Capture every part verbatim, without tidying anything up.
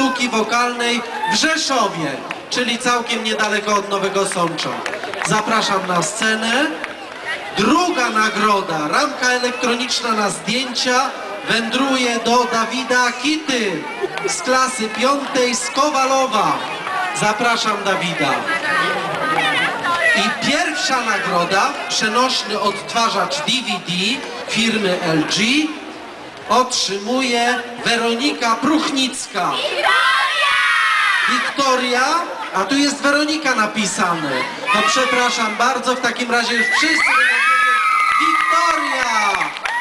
sztuki wokalnej w Rzeszowie, czyli całkiem niedaleko od Nowego Sącza. Zapraszam na scenę. Druga nagroda, ramka elektroniczna na zdjęcia, wędruje do Dawida Kity z klasy piątej z Kowalowa. Zapraszam Dawida. I pierwsza nagroda, przenośny odtwarzacz D V D firmy L G, otrzymuje Weronika Pruchnicka. Wiktoria, a tu jest Weronika napisane. No przepraszam bardzo, w takim razie już wszyscy Wiktoria!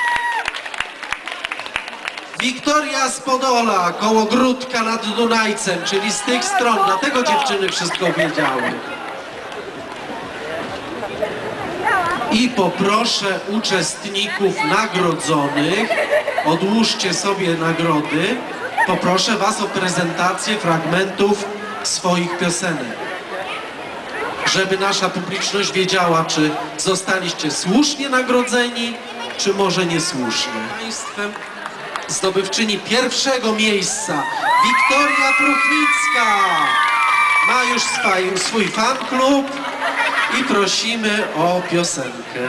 Wiktoria z Podola, koło Gródka nad Dunajcem, czyli z tych stron, dlatego dziewczyny wszystko wiedziały. I poproszę uczestników nagrodzonych, odłóżcie sobie nagrody, poproszę was o prezentację fragmentów swoich piosenek, żeby nasza publiczność wiedziała, czy zostaliście słusznie nagrodzeni, czy może niesłusznie. Państwem zdobywczyni pierwszego miejsca Wiktoria Pruchnicka ma już swój, swój fan klub i prosimy o piosenkę.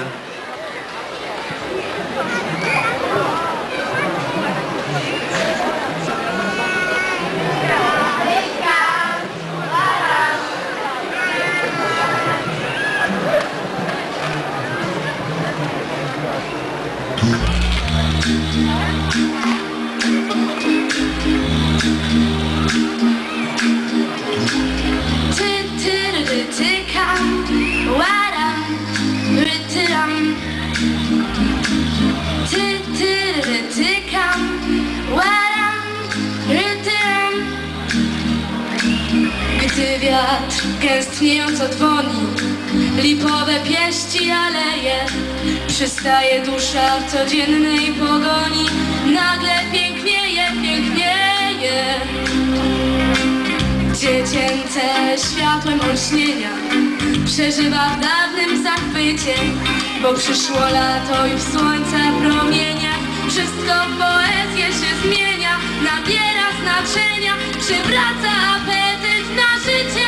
Gdy wiatr gęstniejąc odwoni lipowe pieści aleje, przystaje dusza w codziennej pogoni, nagle pięknieje, pięknieje. Dziecięce światłem olśnienia przeżywa w dawnym zachwycie, bo przyszło lato i w słońca promieniach wszystko w poezję się zmienia, nabiera znaczenia, przywraca apetyt na życie.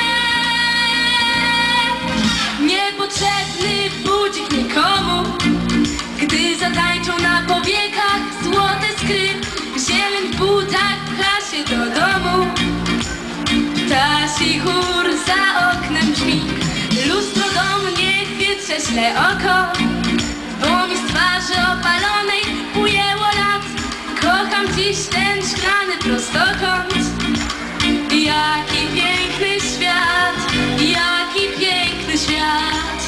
Niepotrzebny budzik nikomu, gdy zatańczą na powiekach złote skry, zieleń w butach pcha się do domu. Ptasi chór za oknem brzmi, lustro do mnie chytrze śle oko, bo mi z twarzy opalonej ujęło lat. Kocham dziś ten szklany prostokąt. Jaki piękny świat, jaki piękny świat.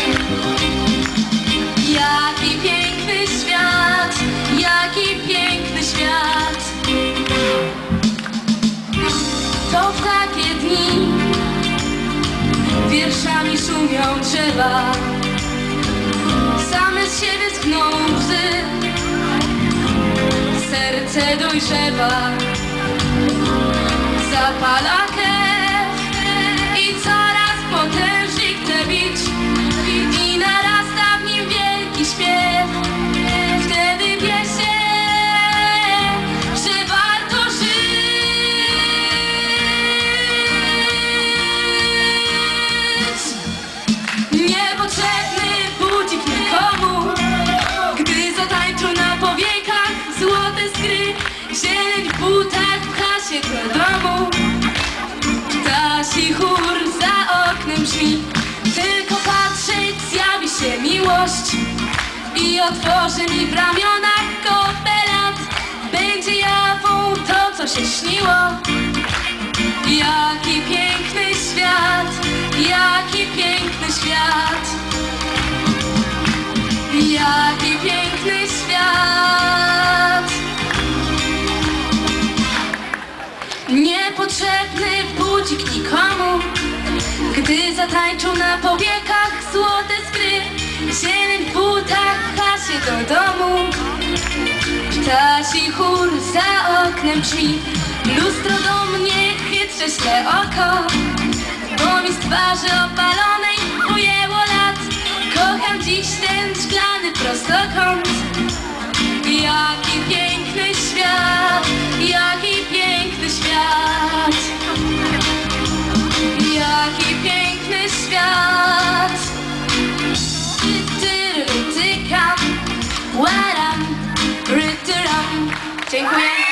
Jaki piękny świat, jaki piękny świat. To w takie dni wierszami szumią drzewa, same z siebie schną łzy, serce dojrzewa, zapala krew i coraz potężniej chce bić i narasta w nim wielki śpiew. Wtedy wie się, że warto żyć. Niepotrzebny budzik nikomu, gdy zatańczą na powiekach złote skry, zieleń w butach pcha się do domu. Ptasi chór za oknem brzmi, tylko patrzeć zjawi się miłość i otworzy mi w ramionach kopelat. Będzie jawą to, co się śniło. Jaki piękny świat, jaki piękny świat. Jaki piękny świat. Niepotrzebny budzik nikomu, gdy zatańczą na powiekach złote skry, zieleń w butach pcha się do domu. Ptasi chór za oknem brzmi, lustro do mnie chytrze śle oko, bo mi z twarzy opalonej ujęło lat. Kocham dziś ten szklany prostokąt. Jaki piękny świat, jaki piękny świat. Dziękuję.